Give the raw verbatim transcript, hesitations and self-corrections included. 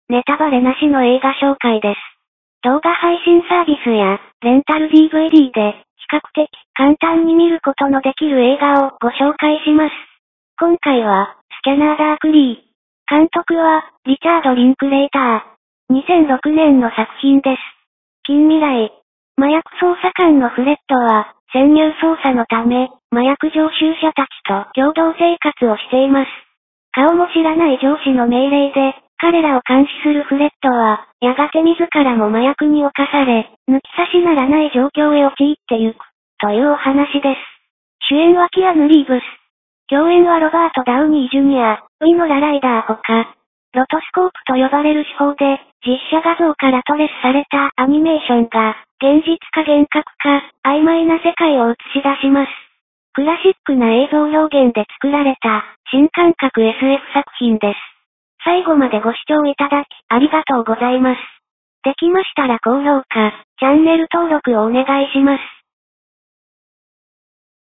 ネタバレなしの映画紹介です。動画配信サービスや、レンタル ディーブイディー で、比較的簡単に見ることのできる映画をご紹介します。今回は、スキャナーダークリー。監督は、リチャード・リンクレイター。にせんろくねんの作品です。近未来。麻薬捜査官のフレッドは、潜入捜査のため、麻薬常習者たちと共同生活をしています。顔も知らない上司の命令で、彼らを監視するフレッドは、やがて自らも麻薬に侵され、抜き差しならない状況へ陥ってゆく、というお話です。主演はキアヌ・リーブス。共演はロバート・ダウニー・ジュニア、ウィノラ・ライダーほか、ロトスコープと呼ばれる手法で、実写画像からトレスされたアニメーションが、現実か幻覚か、曖昧な世界を映し出します。クラシックな映像表現で作られた、新感覚 エスエフ 作品です。最後までご視聴いただき、ありがとうございます。できましたら高評価、チャンネル登録をお願いします。